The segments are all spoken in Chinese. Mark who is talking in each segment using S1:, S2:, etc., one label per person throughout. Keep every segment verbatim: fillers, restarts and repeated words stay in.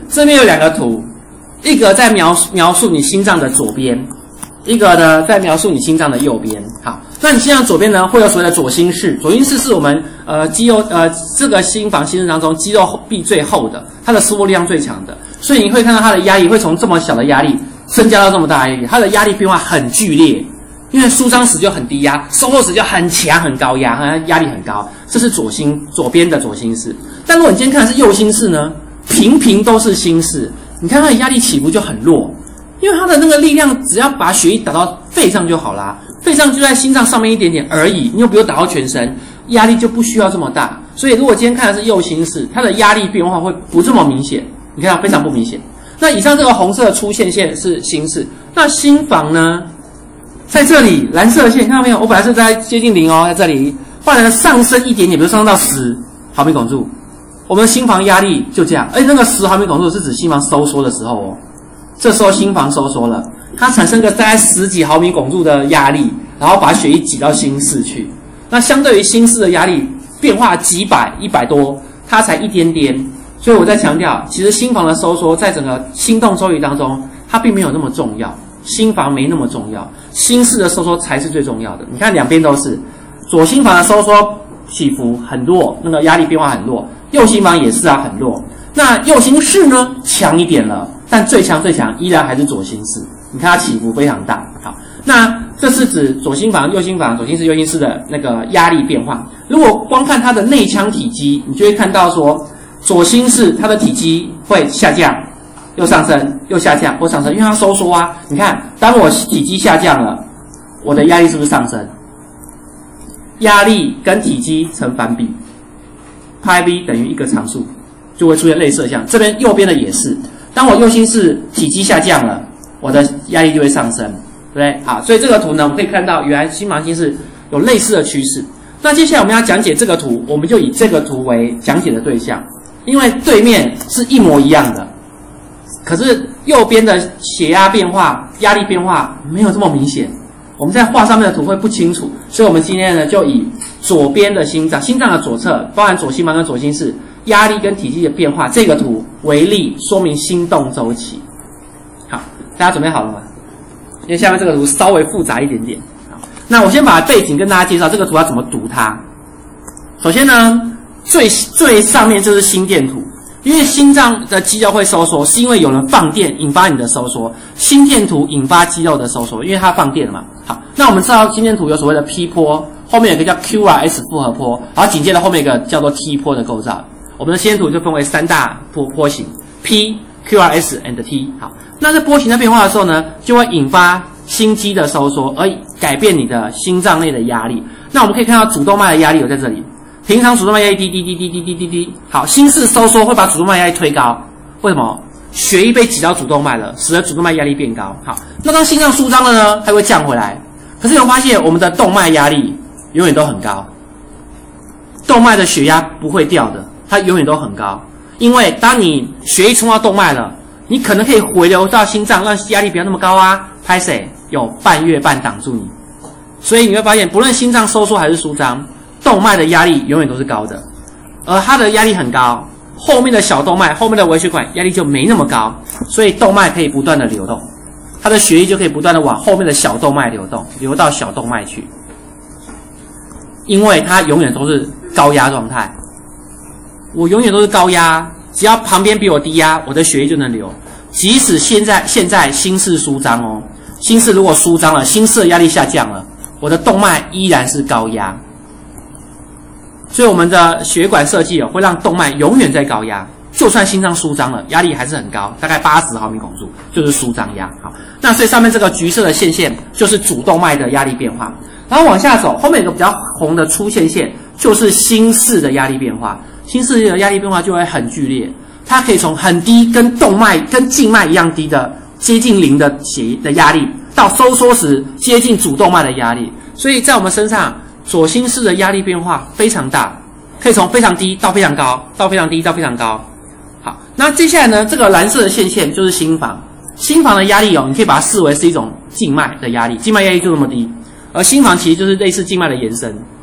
S1: 这边有两个图，一个在描述描述你心脏的左边，一个呢在描述你心脏的右边。好，那你心脏左边呢会有所谓的左心室，左心室是我们呃肌肉呃这个心房心室当中肌肉壁最厚的，它的收缩力量最强的，所以你会看到它的压力会从这么小的压力增加到这么大的压力，它的压力变化很剧烈。因为舒张时就很低压，收缩时就很强很高压，压力很高，这是左心左边的左心室。但如果你今天看的是右心室呢，平平都是心室，你看它的压力起伏就很弱，因为它的那个力量只要把血液打到肺上就好啦，肺上就在心脏上面一点点而已，你又不用打到全身，压力就不需要这么大。所以如果今天看的是右心室，它的压力变化会不这么明显，你看到非常不明显。那以上这个红色的粗线线是心室，那心房呢？在这里，蓝色的线看到没有？我本来是在接近零哦，在这里，后来呢上升一点点，比如上升到十毫米汞柱，我们的心房压力就这样。而且那个十毫米汞柱是指心房收缩的时候哦，这时候心房收缩了，它产生个大概十几毫米汞柱的压力，然后把血液挤到心室去。那相对于心室的压力变化几百、一百多，它才一点点。所以我在强调，其实心房的收缩在整个心动周期当中，它并没有那么重要。心房没那么重要，心室的收缩才是最重要的。你看两边都是，左心房的收缩起伏很弱，那个压力变化很弱，右心房也是啊，很弱。那右心室呢强一点了，但最强最强依然还是左心室。你看它起伏非常大。好，那这是指左心房、右心房、左心室、右心室的那个压力变化。如果光看它的内腔体积，你就会看到说，左心室它的体积会下降。又上升，又下降，或上升，因为它收缩啊。你看，当我体积下降了，我的压力是不是上升？压力跟体积成反比，派 V 等于一个常数，就会出现类似的像。这边右边的也是，当我右心室体积下降了，我的压力就会上升，对不对？好，所以这个图呢，我们可以看到，原来心房心室有类似的趋势。那接下来我们要讲解这个图，我们就以这个图为讲解的对象，因为对面是一模一样的。可是右边的血压变化、压力变化没有这么明显，我们在画上面的图会不清楚，所以我们今天呢就以左边的心脏、心脏的左侧，包含左心房跟左心室压力跟体积的变化这个图为例，说明心动周期。好，大家准备好了吗？因为下面这个图稍微复杂一点点。好，那我先把背景跟大家介绍，这个图要怎么读它。首先呢，最最上面就是心电图。因为心脏的肌肉会收缩，是因为有人放电引发你的收缩。心电图引发肌肉的收缩，因为它放电了嘛。好，那我们知道心电图有所谓的 P 波，后面有一个叫 Q R S 复合波，然后紧接着后面一个叫做 T 波的构造。我们的心电图就分为三大波波形 ：P、Q R S and T。好，那在波形在变化的时候呢，就会引发心肌的收缩，而改变你的心脏内的压力。那我们可以看到主动脉的压力有在这里。平常主动脉压力低低低低低低低低，好，心室收缩会把主动脉压力推高，为什么？血液被挤到主动脉了，使得主动脉压力变高。好，那当心脏舒张了呢，它会降回来。可是有发现我们的动脉压力永远都很高，动脉的血压不会掉的，它永远都很高。因为当你血液冲到动脉了，你可能可以回流到心脏，让压力不要那么高啊。拍谁？有半月半挡住你，所以你会发现，不论心脏收缩还是舒张。动脉的压力永远都是高的，而它的压力很高，后面的小动脉、后面的微血管压力就没那么高，所以动脉可以不断的流动，它的血液就可以不断的往后面的小动脉流动，流到小动脉去，因为它永远都是高压状态。我永远都是高压，只要旁边比我低压，我的血液就能流。即使现在现在心室舒张哦，心室如果舒张了，心室的压力下降了，我的动脉依然是高压。所以我们的血管设计哦，会让动脉永远在高压，就算心脏舒张了，压力还是很高，大概八十毫米汞柱，就是舒张压。好，那所以上面这个橘色的线线就是主动脉的压力变化，然后往下走，后面有个比较红的粗线线，就是心室的压力变化。心室的压力变化就会很剧烈，它可以从很低，跟动脉、跟静脉一样低的接近零的血的压力，到收缩时接近主动脉的压力。所以在我们身上，左心室的压力变化非常大，可以从非常低到非常高，到非常低到非常高。好，那接下来呢，这个蓝色的线线就是心房。心房的压力哦，你可以把它视为是一种静脉的压力，静脉压力就这么低，而心房其实就是类似静脉的延伸，对不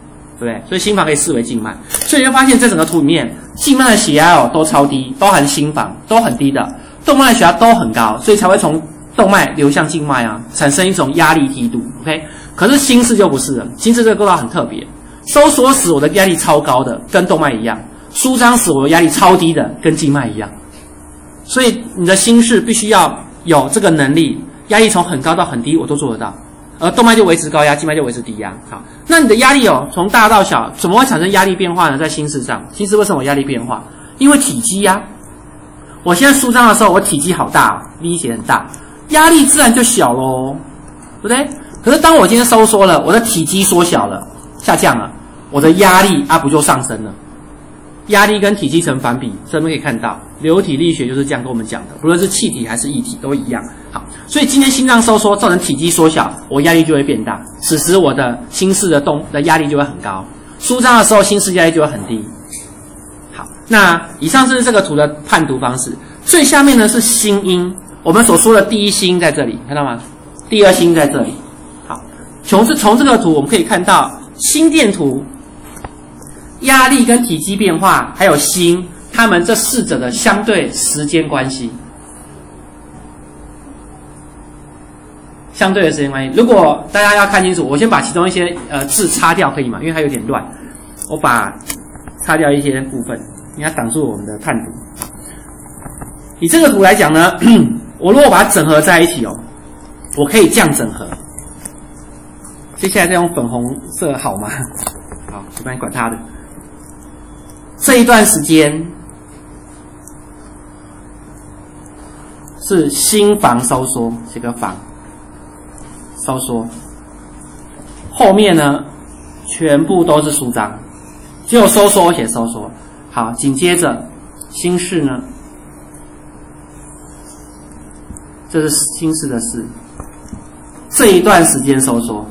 S1: 对不对？所以心房可以视为静脉，所以你会发现在整个图里面，静脉的血压哦都超低，包含心房都很低的，动脉的血压都很高，所以才会从动脉流向静脉啊，产生一种压力梯度。OK， 可是心室就不是了，心室这个构造很特别，收缩时我的压力超高的，跟动脉一样；舒张时我的压力超低的，跟静脉一样。所以你的心室必须要有这个能力，压力从很高到很低我都做得到，而动脉就维持高压，静脉就维持低压。好，那你的压力哦，从大到小，怎么会产生压力变化呢？在心室上，心室为什么有压力变化？因为体积呀、啊。我现在舒张的时候，我体积好大 ，V 型很大，压力自然就小咯，对不对？可是当我今天收缩了，我的体积缩小了，下降了，我的压力啊不就上升了？压力跟体积成反比，这边可以看到，流体力学就是这样跟我们讲的，不论是气体还是液体都一样。好，所以今天心脏收缩造成体积缩小，我压力就会变大，此时我的心室的动的压力就会很高，舒张的时候心室压力就会很低。好，那以上是这个图的判读方式，最下面呢是心音，我们所说的第一心在这里，看到吗？第二心在这里。好，从这从这个图我们可以看到心电图。压力跟体积变化，还有心，它们这四者的相对时间关系，相对的时间关系。如果大家要看清楚，我先把其中一些呃字擦掉，可以吗？因为它有点乱，我把擦掉一些部分，你要挡住我们的判读。以这个图来讲呢，我如果把它整合在一起哦，我可以这样整合。接下来再用粉红色好吗？好，我帮你管它的。这一段时间是心房收缩，写个房收缩，后面呢全部都是舒张，只有收缩我写收缩。好，紧接着心室呢，这是心室的室，这一段时间收缩，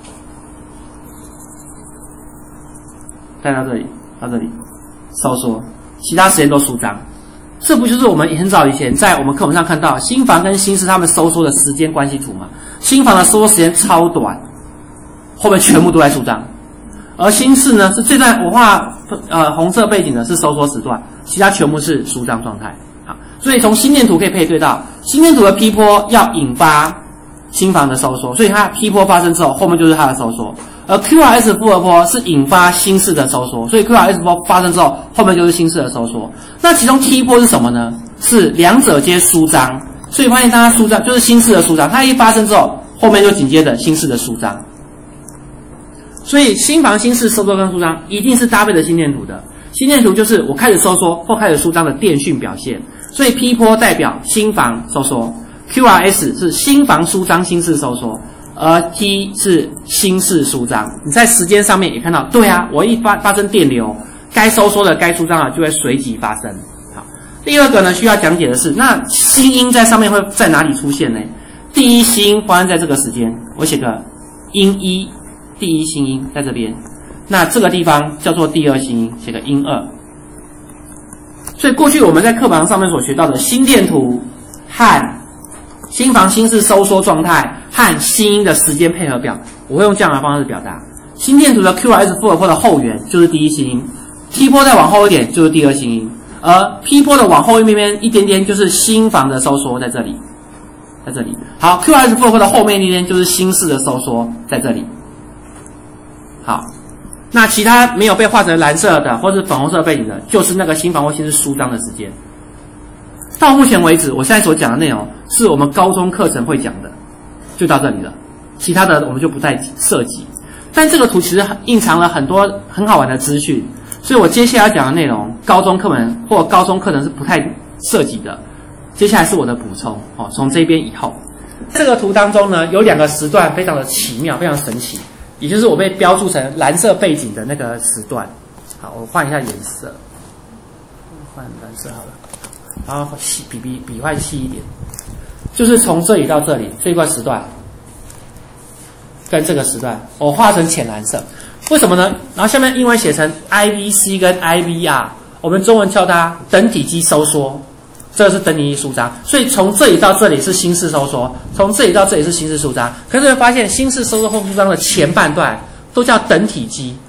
S1: 带到这里，到这里。收缩，其他时间都舒张，这不就是我们很早以前在我们课本上看到心房跟心室它们收缩的时间关系图吗？心房的收缩时间超短，后面全部都在舒张，而心室呢是这段我画呃红色背景的是收缩时段，其他全部是舒张状态。好，所以从心电图可以配对到心电图的 P 波要引发心房的收缩，所以它 P 波发生之后，后面就是它的收缩。而 Q R S 负荷波是引发心室的收缩，所以 Q R S 波发生之后，后面就是心室的收缩。那其中 T 波是什么呢？是两者皆舒张，所以发现它舒张就是心室的舒张，它一发生之后，后面就紧接着心室的舒张。所以心房、心室收缩跟舒张一定是搭配的心电图的。心电图就是我开始收缩或开始舒张的电讯表现，所以 P 波代表心房收缩 ，Q R S 是心房舒张、心室收缩。而 T 是心室舒张，你在时间上面也看到，对啊，我一发发生电流，该收缩的、该舒张的就会随即发生。好，第二个呢需要讲解的是，那心音在上面会在哪里出现呢？第一心发生在这个时间，我写个音一，第一心音在这边，那这个地方叫做第二心音，写个音二。所以过去我们在课本上面所学到的心电图和心房、心室收缩状态和心音的时间配合表，我会用这样的方式表达。心电图的 Q R S 负荷波的后缘就是第一心音 ，T 波再往后一点就是第二心音，而 P 波的往后一边边一点点就是心房的收缩在这里，在这里。好 ，Q R S 负荷波的后面一点点就是心室的收缩在这里。好，那其他没有被画成蓝色的或是粉红色背景的，就是那个心房或心室舒张的时间。到目前为止，我现在所讲的内容是我们高中课程会讲的，就到这里了。其他的我们就不再涉及。但这个图其实蕴藏了很多很好玩的资讯，所以我接下来要讲的内容，高中课本或高中课程是不太涉及的。接下来是我的补充哦，从这边以后，这个图当中呢，有两个时段非常的奇妙，非常神奇，也就是我被标注成蓝色背景的那个时段。好，我换一下颜色，换蓝色好了。然后细比比比换细一点，就是从这里到这里这一块时段，跟这个时段我画成浅蓝色，为什么呢？然后下面英文写成 I V C 跟 I V R， 我们中文叫它等体积收缩，这个是等体积舒张，所以从这里到这里是心室收缩，从这里到这里是心室舒张。可是会发现心室收缩后舒张的前半段都叫等体积，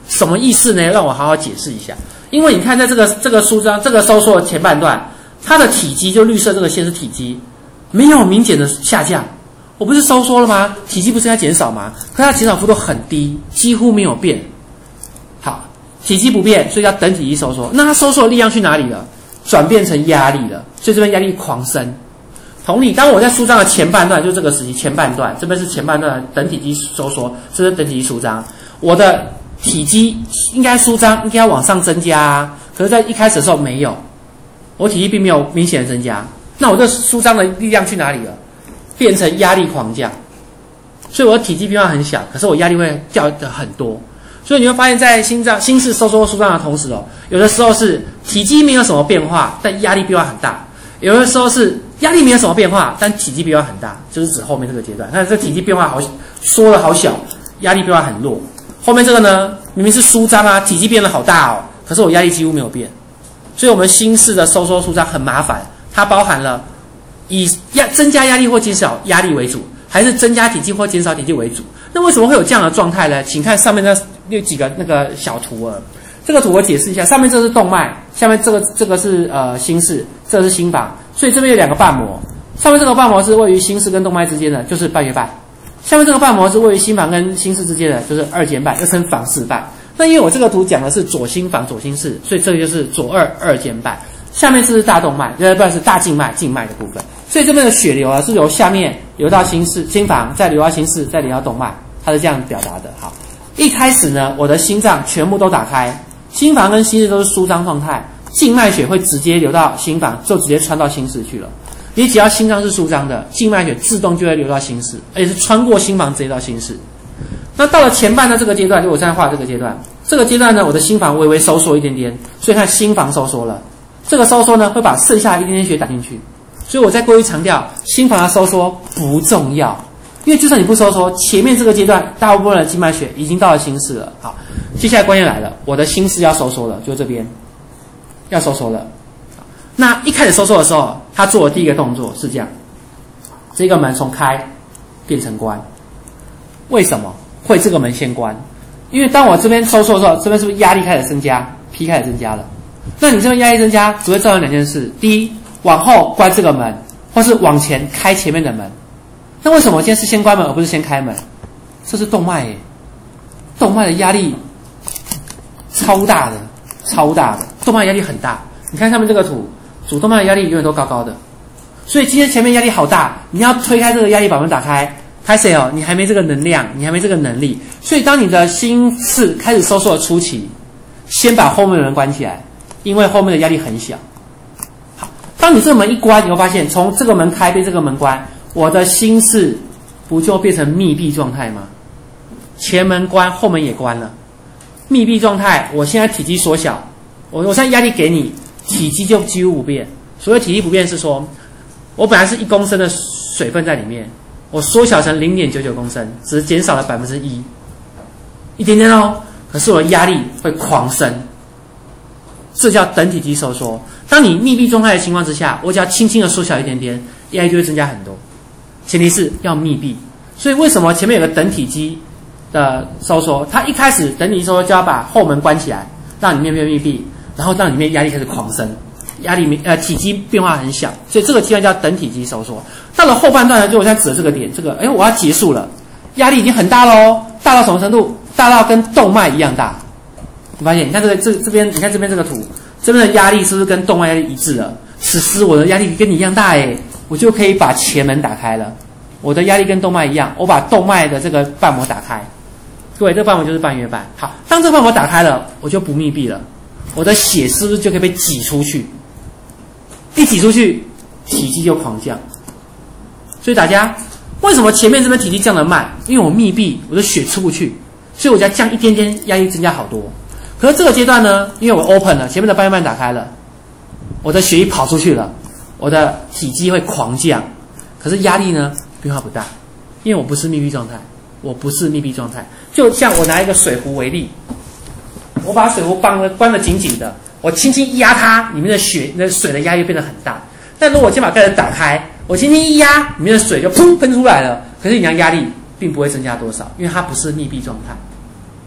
S1: 什么意思呢？让我好好解释一下。因为你看，在这个这个书章这个收缩的前半段，它的体积就绿色这个线是体积，没有明显的下降。我不是收缩了吗？体积不是在减少吗？可它减少幅度很低，几乎没有变。好，体积不变，所以叫等体积收缩。那它收缩的力量去哪里了？转变成压力了，所以这边压力狂升。同理，当我在舒张的前半段，就这个时期前半段，这边是前半段的等体积收缩，这是等体积舒张。我的体积应该舒张，应该要往上增加啊，可是在一开始的时候没有，我体积并没有明显的增加，那我这舒张的力量去哪里了？变成压力狂降，所以我的体积变化很小，可是我压力会掉的很多。所以你会发现在心脏心室收缩舒张的同时哦，有的时候是体积没有什么变化，但压力变化很大；有的时候是压力没有什么变化，但体积变化很大，就是指后面这个阶段。看这体积变化好缩的好小，压力变化很弱。后面这个呢，明明是舒张啊，体积变得好大哦，可是我压力几乎没有变。所以我们心室的收缩舒张很麻烦，它包含了以压增加压力或减少压力为主，还是增加体积或减少体积为主。那为什么会有这样的状态呢？请看上面那有几个那个小图啊。这个图我解释一下，上面这是动脉，下面这个这个是呃心室，这个是心房，所以这边有两个瓣膜。上面这个瓣膜是位于心室跟动脉之间的，就是半月瓣；下面这个瓣膜是位于心房跟心室之间的，就是二尖瓣，又称房室瓣。那因为我这个图讲的是左心房、左心室，所以这个就是左二二尖瓣。下面是大动脉，这边是大静脉、静脉的部分。所以这边的血流啊，是由下面流到心室、心房，再流到心室，再流到动脉，它是这样表达的。好，一开始呢，我的心脏全部都打开，心房跟心室都是舒张状态，静脉血会直接流到心房，就直接穿到心室去了。你只要心脏是舒张的，静脉血自动就会流到心室，而且是穿过心房直接到心室。那到了前半的这个阶段，就我现在画这个阶段，这个阶段呢，我的心房微微收缩一点点，所以看心房收缩了。这个收缩呢，会把剩下的一点点血打进去。所以我在过去强调，心房的收缩不重要，因为就算你不收缩，前面这个阶段大部分的静脉血已经到了心室了。好，接下来关键来了，我的心室要收缩了，就这边要收缩了。那一开始收缩的时候，他做的第一个动作是这样，这个门从开变成关。为什么会这个门先关？因为当我这边收缩的时候，这边是不是压力开始增加 ，P 开始增加了？那你这边压力增加，只会造成两件事：第一，往后关这个门，或是往前开前面的门。那为什么我今天是先关门而不是先开门？这是动脉耶，动脉的压力超大的，超大的，动脉压力很大。你看上面这个图，主动脉的压力永远都高高的，所以今天前面压力好大，你要推开这个压力把门打开，拍谁哦？你还没这个能量，你还没这个能力。所以当你的心室开始收缩的初期，先把后面的门关起来。因为后面的压力很小。好，当你这个门一关，你会发现从这个门开变这个门关，我的心室不就变成密闭状态吗？前门关，后门也关了，密闭状态。我现在体积缩小，我我现在压力给你，体积就几乎不变。所谓体积不变是说，我本来是一公升的水分在里面，我缩小成零点九九公升，只减少了百分之一，一点点哦。可是我的压力会狂升。这叫等体积收缩。当你密闭状态的情况之下，我只要轻轻的缩小一点点，压力就会增加很多。前提是要密闭。所以为什么前面有个等体积的收缩？它一开始等体积收缩就要把后门关起来，让里面变密闭，然后让里面压力开始狂升，压力呃体积变化很小，所以这个阶段叫等体积收缩。到了后半段呢，就我现在指的这个点，这个哎我要结束了，压力已经很大喽，大到什么程度？大到跟动脉一样大。你发现，你看这个这这边，你看这边这个图，这边的压力是不是跟动脉压力一致了？此时我的压力跟你一样大诶，我就可以把前门打开了。我的压力跟动脉一样，我把动脉的这个瓣膜打开。各位，这个瓣膜就是半月瓣。好，当这个瓣膜打开了，我就不密闭了，我的血是不是就可以被挤出去？一挤出去，体积就狂降。所以大家为什么前面这边体积降得慢？因为我密闭，我的血出不去，所以我只要降一点点，压力增加好多。可是这个阶段呢，因为我 open 了，前面的半月瓣打开了，我的血液跑出去了，我的体积会狂降，可是压力呢变化不大，因为我不是密闭状态，我不是密闭状态。就像我拿一个水壶为例，我把水壶关了关得紧紧的，我轻轻一压它，里面的血、那水的压力变得很大。但如果我先把盖子打开，我轻轻一压，里面的水就砰喷出来了，可是你的压力并不会增加多少，因为它不是密闭状态。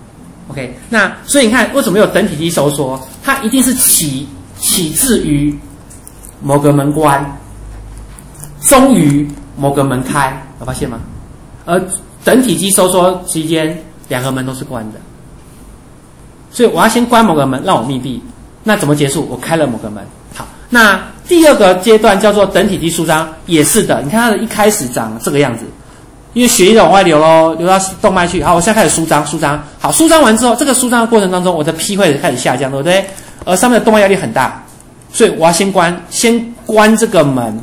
S1: OK， 那所以你看，为什么有等体肌收缩？它一定是起起自于某个门关，终于某个门开，有发现吗？而等体肌收缩期间，两个门都是关的，所以我要先关某个门，让我密闭。那怎么结束？我开了某个门。好，那第二个阶段叫做等体肌舒张，也是的。你看它的一开始长这个样子。因为血液往外流咯，流到动脉去。好，我现在开始舒张，舒张。好，舒张完之后，这个舒张的过程当中，我的 P 会开始下降，对不对？而上面的动脉压力很大，所以我要先关，先关这个门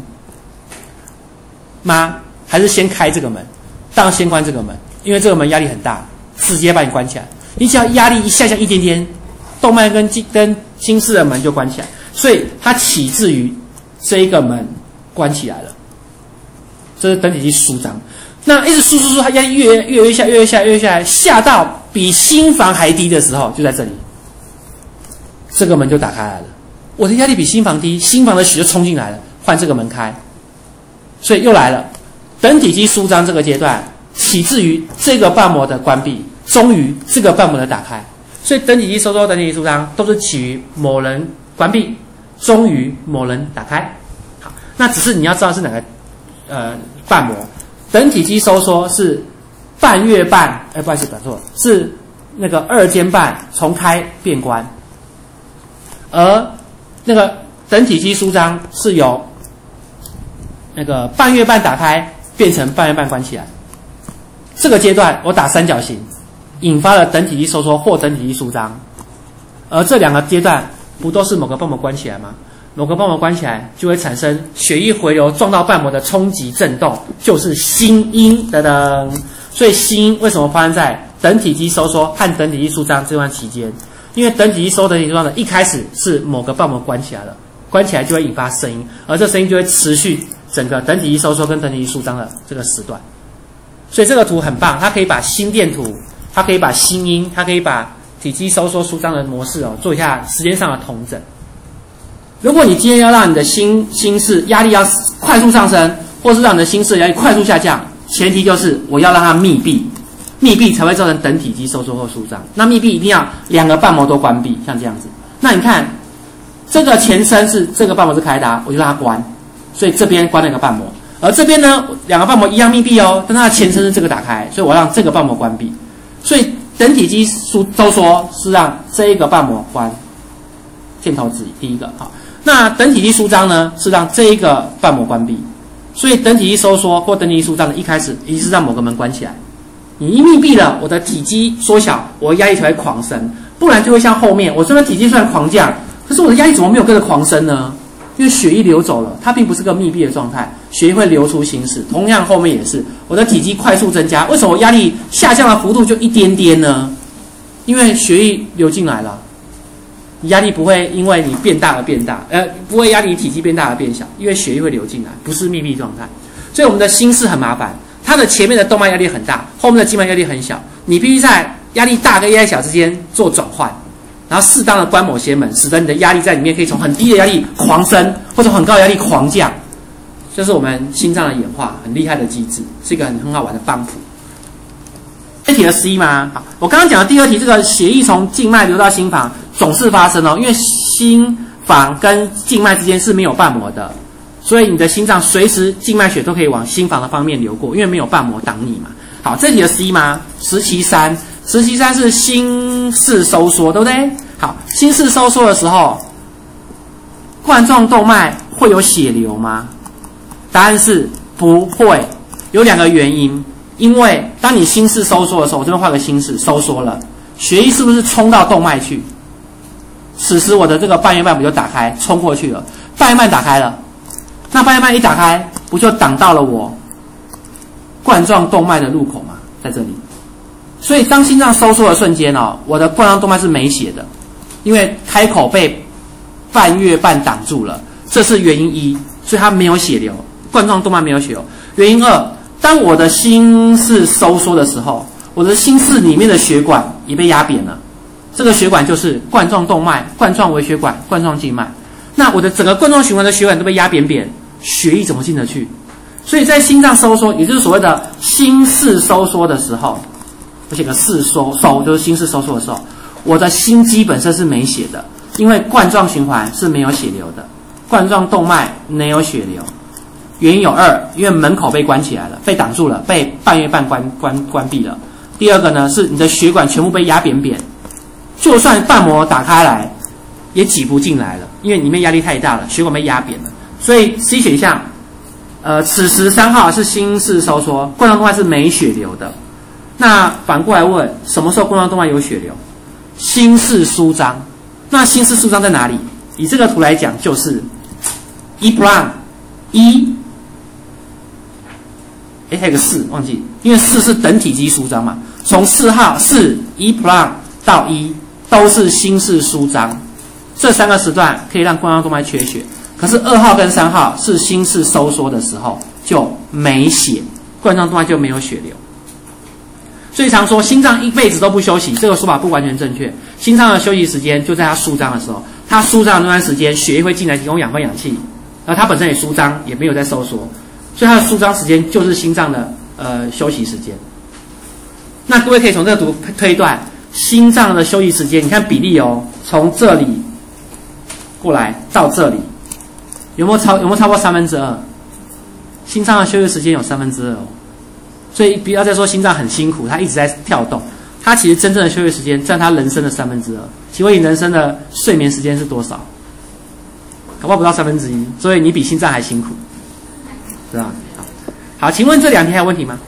S1: 吗？还是先开这个门？当然先关这个门，因为这个门压力很大，直接把你关起来。你只要压力一下降一点点，动脉跟跟心室的门就关起来，所以它起自于这一个门关起来了。这是等体肌舒张。那一直输输输，它压力越越越下，越越下，越越下来，下到比心房还低的时候，就在这里，这个门就打开来了。我的压力比心房低，心房的血就冲进来了，换这个门开，所以又来了。等体肌舒张这个阶段，起自于这个瓣膜的关闭，终于这个瓣膜的打开。所以等体肌收缩、等体肌舒张都是起于某人关闭，终于某人打开。好，那只是你要知道是哪个呃瓣膜。等体肌收缩是半月瓣，哎，不好意思，讲错了，是那个二尖瓣从开变关，而那个等体肌舒张是由那个半月瓣打开变成半月瓣关起来。这个阶段我打三角形，引发了等体肌收缩或等体肌舒张，而这两个阶段不都是某个瓣膜关起来吗？某个瓣膜关起来，就会产生血液回流撞到瓣膜的冲击震动，就是心音等等。所以心音为什么发生在等体肌收缩和等体肌舒张这段期间？因为等体肌收缩、等体肌舒张的一开始是某个瓣膜关起来了，关起来就会引发声音，而这声音就会持续整个等体肌收缩跟等体肌舒张的这个时段。所以这个图很棒，它可以把心电图，它可以把心音，它可以把体肌收缩舒张的模式哦做一下时间上的统整。如果你今天要让你的心心室压力要快速上升，或是让你的心室压力快速下降，前提就是我要让它密闭，密闭才会造成等体肌收缩或舒张。那密闭一定要两个瓣膜都关闭，像这样子。那你看这个前身是这个瓣膜是开的、啊，我就让它关，所以这边关了一个瓣膜，而这边呢两个瓣膜一样密闭哦，但它的前身是这个打开，所以我让这个瓣膜关闭。所以等体肌收缩是让这一个瓣膜关。箭头指第一个好。那等体肌舒张呢，是让这一个瓣膜关闭，所以等体肌收缩或等体肌舒张的一开始，一定是让某个门关起来。你一密闭了，我的体积缩小，我的压力才会狂升，不然就会像后面，我这边体积虽然狂降，可是我的压力怎么没有跟着狂升呢？因为血液流走了，它并不是个密闭的状态，血液会流出心室。同样后面也是，我的体积快速增加，为什么我压力下降的幅度就一点点呢？因为血液流进来了。压力不会因为你变大而变大，呃，不会压力体积变大而变小，因为血液会流进来，不是密闭状态。所以我们的心室很麻烦，它的前面的动脉压力很大，后面的静脉压力很小，你必须在压力大跟压力小之间做转换，然后适当的关某些门，使得你的压力在里面可以从很低的压力狂升，或者很高的压力狂降。这是我们心脏的演化很厉害的机制，是一个很很好玩的帮谱。这题的 C 吗？好，我刚刚讲的第二题，这个血液从静脉流到心房总是发生哦，因为心房跟静脉之间是没有瓣膜的，所以你的心脏随时静脉血都可以往心房的方面流过，因为没有瓣膜挡你嘛。好，这题的 C 吗？实期三，实期三是心室收缩，对不对？好，心室收缩的时候，冠状动脉会有血流吗？答案是不会，有两个原因。因为当你心室收缩的时候，我这边画个心室收缩了，血液是不是冲到动脉去？此时我的这个半月瓣不就打开，冲过去了，半月瓣打开了，那半月瓣一打开，不就挡到了我冠状动脉的入口吗？在这里，所以当心脏收缩的瞬间哦，我的冠状动脉是没血的，因为开口被半月瓣挡住了，这是原因一，所以它没有血流，冠状动脉没有血流。原因二，当我的心室收缩的时候，我的心室里面的血管也被压扁了。这个血管就是冠状动脉、冠状微血管、冠状静脉。那我的整个冠状循环的血管都被压扁扁，血液怎么进得去？所以在心脏收缩，也就是所谓的心室收缩的时候， 我写个四收收，就是心室收缩的时候，我的心肌本身是没血的，因为冠状循环是没有血流的，冠状动脉没有血流。原因有二，因为门口被关起来了，被挡住了，被半月半关关关闭了。第二个呢，是你的血管全部被压扁扁，就算瓣膜打开来，也挤不进来了，因为里面压力太大了，血管被压扁了。所以 C 选项，呃，此时三号是心室收缩，冠状动脉是没血流的。那反过来问，什么时候冠状动脉有血流？心室舒张。那心室舒张在哪里？以这个图来讲，就是一 prime 一。哎，还有个四，忘记，因为四是等体积舒张嘛，从四号四一 prime 到一都是心室舒张，这三个时段可以让冠状动脉缺血。可是二号跟三号是心室收缩的时候就没血，冠状动脉就没有血流。所以常说心脏一辈子都不休息，这个说法不完全正确。心脏的休息时间就在它舒张的时候，它舒张的那段时间，血液会进来提供养分、氧气，然后它本身也舒张，也没有在收缩。所以它的舒张时间就是心脏的呃休息时间。那各位可以从这个图推断，心脏的休息时间，你看比例哦，从这里过来到这里，有没有超有没有超过三分之二？心脏的休息时间有三分之二哦。所以不要再说心脏很辛苦，它一直在跳动，它其实真正的休息时间占它人生的三分之二。请问你人生的睡眠时间是多少？搞不好不到三分之一，所以你比心脏还辛苦。是吧？好，好，请问这两题还有问题吗？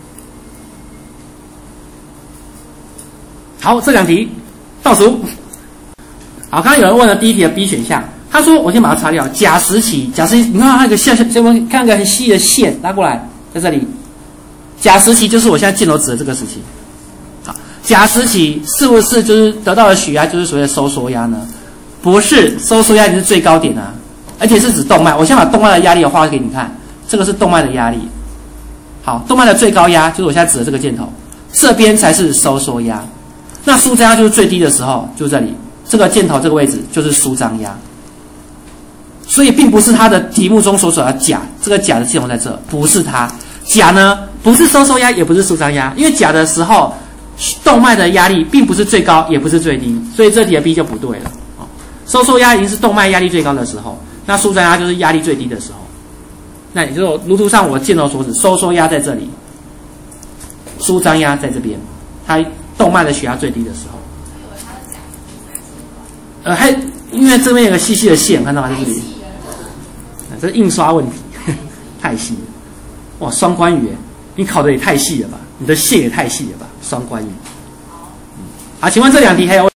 S1: 好，这两题倒数。好，刚刚有人问了第一题的 B 选项，他说我先把它擦掉。甲时期，甲时期，你看它有个线，我们看个很细的线拉过来，在这里。甲时期就是我现在箭头指的这个时期。好，甲时期是不是就是得到的血压就是所谓的收缩压呢？不是，收缩压已经是最高点啊，而且是指动脉。我先把动脉的压力画给你看。这个是动脉的压力，好，动脉的最高压就是我现在指的这个箭头，这边才是收缩压。那舒张压就是最低的时候，就这里，这个箭头这个位置就是舒张压。所以并不是它的题目中所说的钾，这个钾的箭头在这，不是它。钾呢，不是收缩压，也不是舒张压，因为钾的时候，动脉的压力并不是最高，也不是最低，所以这题的 B 就不对了。收缩压已经是动脉压力最高的时候，那舒张压就是压力最低的时候。那也就是如图上我箭头所指，收缩压在这里，舒张压在这边，它动脉的血压最低的时候。呃，还因为这边有个细细的线，看到吗？在这里，这是印刷问题，呵呵太细了。哇，双关语，你考的也太细了吧？你的线也太细了吧？双关语。好，请问这两题还有？